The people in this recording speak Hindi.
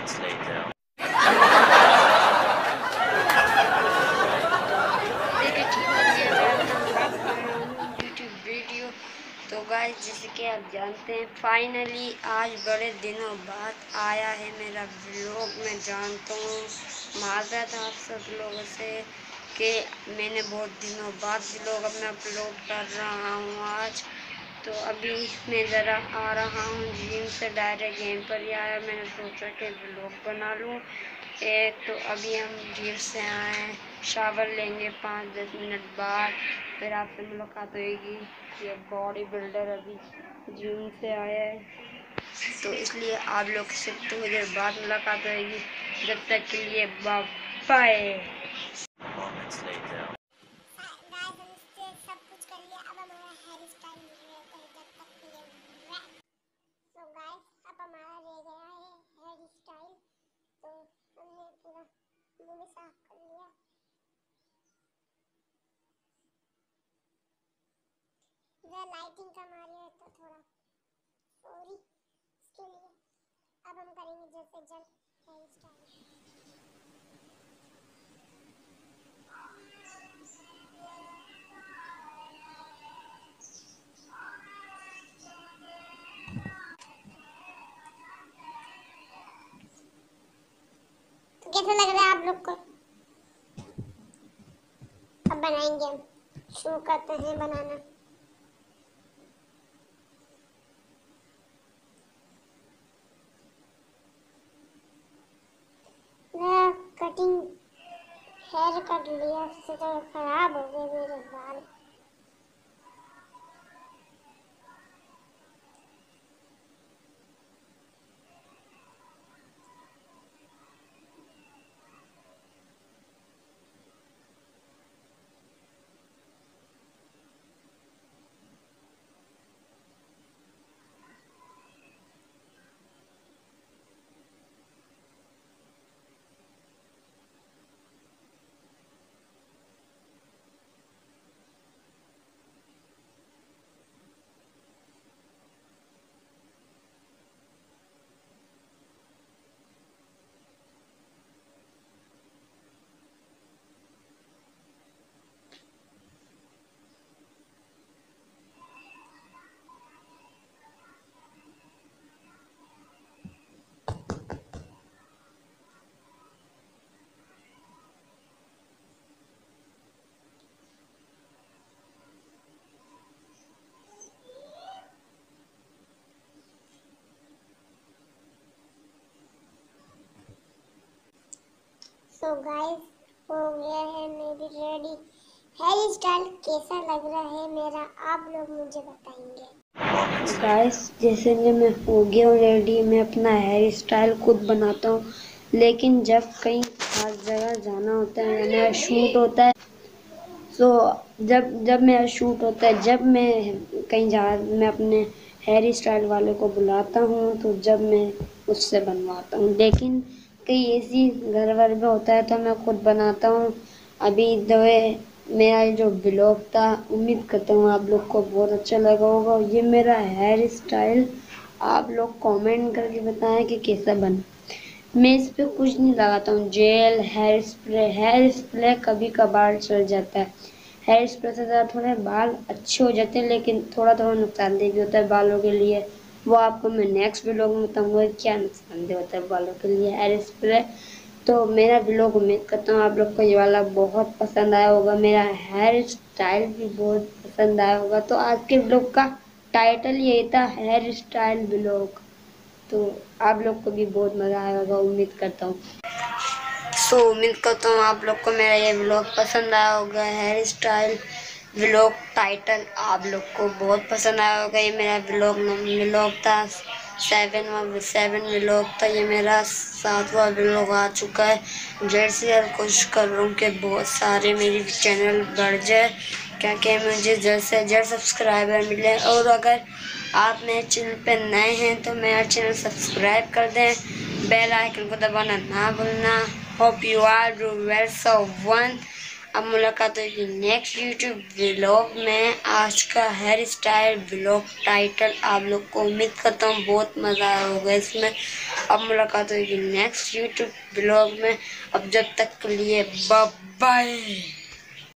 वीडियो। तो गाइस, जैसे कि आप जानते हैं, फाइनली आज बड़े दिनों बाद आया है मेरा व्लॉग। मैं जानता हूँ, माजरत आप सब लोगों से कि मैंने बहुत दिनों बाद व्लॉग अपना अपलोड कर रहा हूँ आज। तो अभी मैं ज़रा आ रहा हूँ जिम से, डायरेक्ट गेम पर ही आया। मैंने सोचा कि व्लॉग बना लूँ एक। तो अभी हम जिम से आए, शावर लेंगे 5-10 मिनट बाद, फिर आपसे मुलाकात होगी। ये बॉडी बिल्डर अभी जिम से आया है, तो इसलिए आप लोग से थोड़ी देर बाद मुलाकात होगी। जब तक के लिए बाय। सब कुछ कर लिया, अब हमारा हेयर स्टाइल रहता है जब तक के लिए। तो गाइस, अब हमारा रह गया है हेयर स्टाइल। तो हमने पूरा मुंह भी साफ कर लिया। लाइटिंग कम आ रही है तो थोड़ा सॉरी इसके लिए। अब हम करेंगे जैसे जल्द हेयर स्टाइल। तो कैसा लग रहा है आप लोग को? अब बनाएंगे हम, शुरू करते हैं बनाना। कटिंग हेयर कट लिया, उससे तो खराब हो गए मेरे बाल। सो गाइस, हो गया है मेरी रेडी हेयर स्टाइल। कैसा लग रहा है मेरा, आप लोग मुझे बताएंगे। गाइस, जैसे कि मैं हो गया हूँ रेडी, मैं अपना हेयर स्टाइल खुद बनाता हूँ। लेकिन जब कहीं खास जगह जाना होता है या मेरा शूट होता है, तो जब मेरा शूट होता है, जब मैं कहीं मैं अपने हेयर स्टाइल वाले को बुलाता हूँ, तो जब मैं उससे बनवाता हूँ। लेकिन कहीं ऐसी घर वर में होता है तो मैं खुद बनाता हूँ। अभी मेरा जो ब्लॉग था, उम्मीद करता हूँ आप लोग को बहुत अच्छा लगा होगा। ये मेरा हेयर स्टाइल आप लोग कमेंट करके बताएं कि कैसा बना। मैं इस पे कुछ नहीं लगाता हूँ, जेल, हेयर स्प्रे कभी कभार चल जाता है। हेयर स्प्रे से ज़्यादा थोड़े बाल अच्छे हो जाते हैं, लेकिन थोड़ा थोड़ा नुकसानदेह भी होता है बालों के लिए। वो आपको मैं नेक्स्ट व्लॉग में बताऊँगा क्या नुकसानदेह होता है बालों के लिए हेयर स्प्रे। तो मेरा व्लॉग उम्मीद करता हूँ आप लोग को ये वाला बहुत पसंद आया होगा, मेरा हेयर स्टाइल भी बहुत पसंद आया होगा। तो आज के व्लॉग का टाइटल यही था, हेयर स्टाइल व्लॉग। तो आप लोग को भी बहुत मज़ा आया होगा, उम्मीद करता हूँ। उम्मीद करता हूँ आप लोग को मेरा ये व्लॉग पसंद आया होगा। हेयर स्टाइल व्लॉग टाइटल आप लोग को बहुत पसंद आया होगा। ये मेरा व्लॉग था 7 व्लॉग था, ये मेरा 7वां व्लॉग आ चुका है। जल्द से जल्द कोशिश कर रहा हूँ कि बहुत सारे मेरी चैनल बढ़ जाए, क्योंकि मुझे जल्द से जल्द सब्सक्राइबर मिले। और अगर आप मेरे चैनल पर नए हैं तो मेरा चैनल सब्सक्राइब कर दें, बेल आइकन को दबाना ना भूलना। Hope you are do well, so वन अब मुलाकात होगी नेक्स्ट यूट्यूब व्लॉग में। आज का हेयर स्टाइल व्लॉग टाइटल आप लोग को उम्मीद करता हूँ बहुत मज़ा आया होगा इसमें। अब मुलाकात होगी नेक्स्ट यूट्यूब व्लॉग में। अब जब तक के लिए बाय बाय।